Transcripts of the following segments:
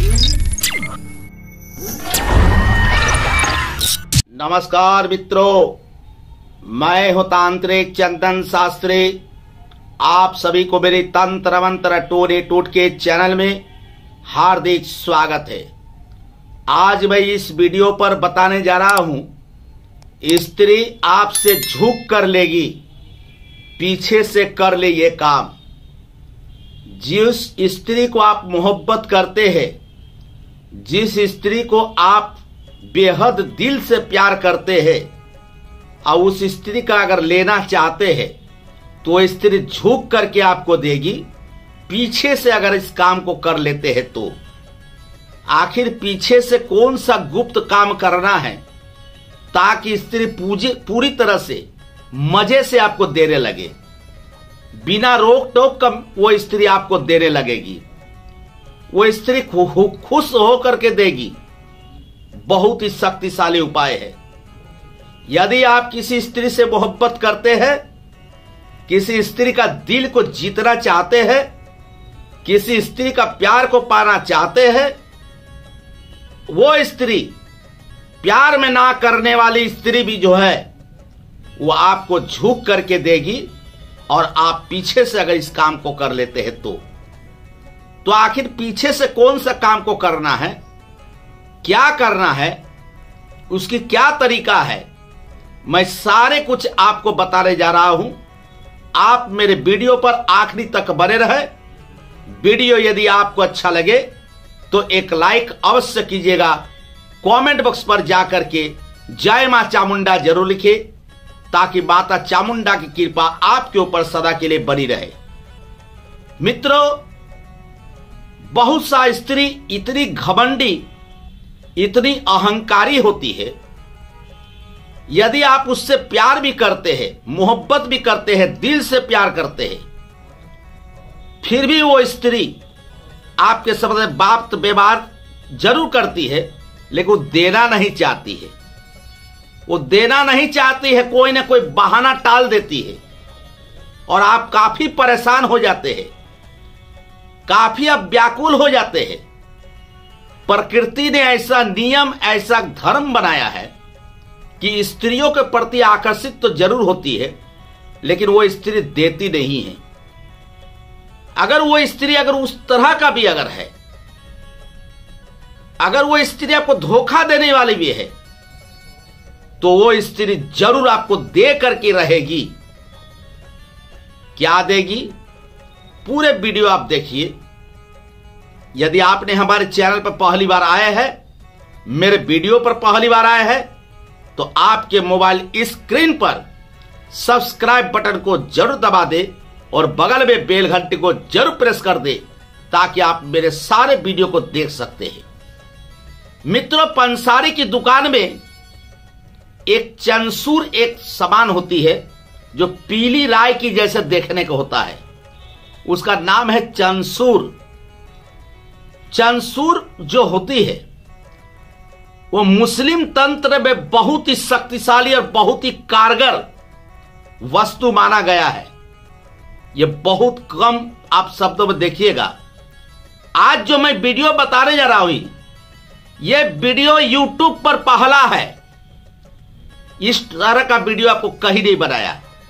नमस्कार मित्रों, मैं हूं तांत्रिक चंदन शास्त्री। आप सभी को मेरे तंत्र मंत्र टोने टोटके चैनल में हार्दिक स्वागत है। आज मैं इस वीडियो पर बताने जा रहा हूं, स्त्री आपसे झुक कर लेगी, पीछे से कर ले ये काम। जिस स्त्री को आप मोहब्बत करते हैं, जिस स्त्री को आप बेहद दिल से प्यार करते हैं और उस स्त्री का अगर लेना चाहते हैं तो स्त्री झुक करके आपको देगी, पीछे से अगर इस काम को कर लेते हैं तो। आखिर पीछे से कौन सा गुप्त काम करना है ताकि स्त्री पूरी तरह से मजे से आपको देने लगे, बिना रोक टोक का वो स्त्री आपको देने लगेगी, वो स्त्री खुश होकर के देगी। बहुत ही शक्तिशाली उपाय है। यदि आप किसी स्त्री से मोहब्बत करते हैं, किसी स्त्री का दिल को जीतना चाहते हैं, किसी स्त्री का प्यार को पाना चाहते हैं, वो स्त्री प्यार में ना करने वाली स्त्री भी जो है वो आपको झुक करके देगी और आप पीछे से अगर इस काम को कर लेते हैं तो आखिर पीछे से कौन सा काम को करना है, क्या करना है, उसकी क्या तरीका है, मैं सारे कुछ आपको बताने जा रहा हूं। आप मेरे वीडियो पर आखिरी तक बने रहे। वीडियो यदि आपको अच्छा लगे तो एक लाइक अवश्य कीजिएगा। कमेंट बॉक्स पर जाकर के जय मां चामुंडा जरूर लिखे ताकि माता चामुंडा की कृपा आपके ऊपर सदा के लिए बनी रहे। मित्रों, बहुत सा स्त्री इतनी घमंडी, इतनी अहंकारी होती है, यदि आप उससे प्यार भी करते हैं, मोहब्बत भी करते हैं, दिल से प्यार करते हैं, फिर भी वो स्त्री आपके सामने बात व्यवहार जरूर करती है, लेकिन वो देना नहीं चाहती है। वो देना नहीं चाहती है, कोई ना कोई बहाना टाल देती है और आप काफी परेशान हो जाते हैं, काफी अब व्याकुल हो जाते हैं। प्रकृति ने ऐसा नियम, ऐसा धर्म बनाया है कि स्त्रियों के प्रति आकर्षित तो जरूर होती है, लेकिन वो स्त्री देती नहीं है। अगर वो स्त्री अगर उस तरह का भी अगर है, अगर वो स्त्री आपको धोखा देने वाली भी है, तो वो स्त्री जरूर आपको दे करके रहेगी। क्या देगी? पूरे वीडियो आप देखिए। यदि आपने हमारे चैनल पर पहली बार आए हैं, मेरे वीडियो पर पहली बार आए हैं, तो आपके मोबाइल स्क्रीन पर सब्सक्राइब बटन को जरूर दबा दे और बगल में बेल घंटी को जरूर प्रेस कर दे ताकि आप मेरे सारे वीडियो को देख सकते हैं। मित्रों, पंसारी की दुकान में एक चंसूर एक सामान होती है जो पीली राय की जैसे देखने को होता है। उसका नाम है चंसूर। चंसूर जो होती है वो मुस्लिम तंत्र में बहुत ही शक्तिशाली और बहुत ही कारगर वस्तु माना गया है। ये बहुत कम आप शब्दों में देखिएगा। आज जो मैं वीडियो बताने जा रहा हूं, ये वीडियो YouTube पर पहला है। इस तरह का वीडियो आपको कहीं नहीं बनाया।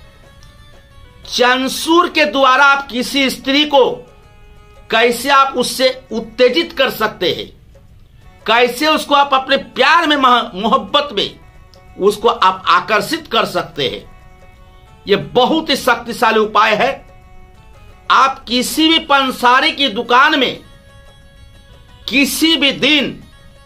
चंसूर के द्वारा आप किसी स्त्री को कैसे आप उससे उत्तेजित कर सकते हैं, कैसे उसको आप अपने प्यार में, मोहब्बत में उसको आप आकर्षित कर सकते हैं। यह बहुत ही शक्तिशाली उपाय है। आप किसी भी पंसारी की दुकान में किसी भी दिन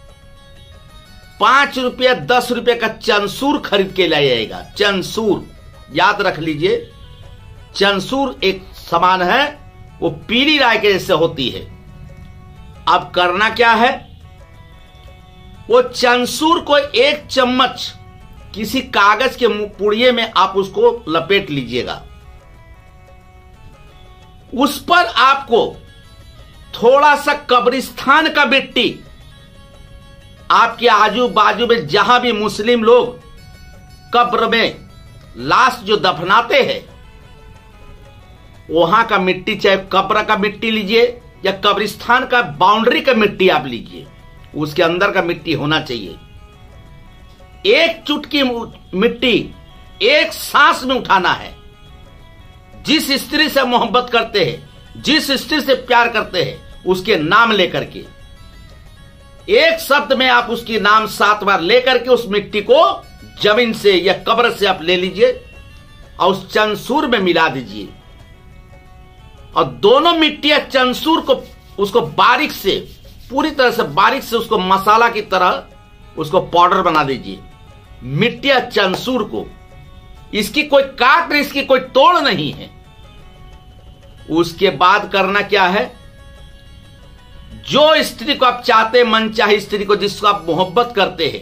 5 रुपया 10 रुपये का चंसूर खरीद के ले जाएगा। चंसूर याद रख लीजिए, चंसूर एक सामान है, वो पीली राय के जैसे होती है। अब करना क्या है, वो चंसूर को 1 चम्मच किसी कागज के पुड़िए में आप उसको लपेट लीजिएगा। उस पर आपको थोड़ा सा कब्रिस्तान का मिट्टी, आपके आजू बाजू में जहां भी मुस्लिम लोग कब्र में लाश जो दफनाते हैं, वहां का मिट्टी, चाहे कब्र का मिट्टी लीजिए या कब्रिस्तान का बाउंड्री का मिट्टी आप लीजिए, उसके अंदर का मिट्टी होना चाहिए। एक चुटकी मिट्टी एक सांस में उठाना है। जिस स्त्री से मोहब्बत करते हैं, जिस स्त्री से प्यार करते हैं, उसके नाम लेकर के एक शब्द में आप उसकी नाम 7 बार लेकर के उस मिट्टी को जमीन से या कब्र से आप ले लीजिए और उस चंसूर में मिला दीजिए और दोनों मिट्टी या चंसूर को उसको बारीक से, पूरी तरह से बारीक से उसको मसाला की तरह उसको पाउडर बना दीजिए। मिट्टी या चंसूर को, इसकी कोई काट नहीं, इसकी कोई तोड़ नहीं है। उसके बाद करना क्या है, जो स्त्री को आप चाहते, मन चाहे स्त्री को जिसको आप मोहब्बत करते हैं,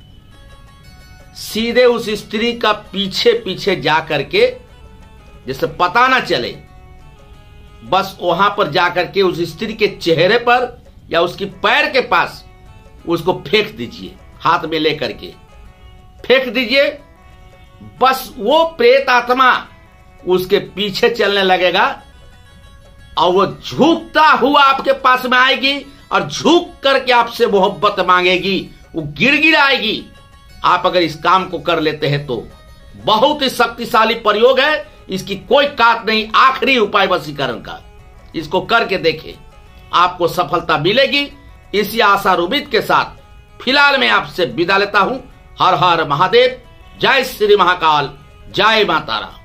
सीधे उस स्त्री का पीछे पीछे जा करके, जैसे पता ना चले, बस वहां पर जाकर के उस स्त्री के चेहरे पर या उसकी पैर के पास उसको फेंक दीजिए। हाथ में लेकर के फेंक दीजिए। बस वो प्रेत आत्मा उसके पीछे चलने लगेगा और वो झुकता हुआ आपके पास में आएगी और झुक करके आपसे मोहब्बत मांगेगी, वो गिड़गिड़ाएगी। आप अगर इस काम को कर लेते हैं तो बहुत ही शक्तिशाली प्रयोग है, इसकी कोई काट नहीं, आखिरी उपाय वशीकरण का। इसको करके देखें, आपको सफलता मिलेगी। इसी आशा उम्मीद के साथ फिलहाल मैं आपसे विदा लेता हूं। हर हर महादेव, जय श्री महाकाल, जय माता रा।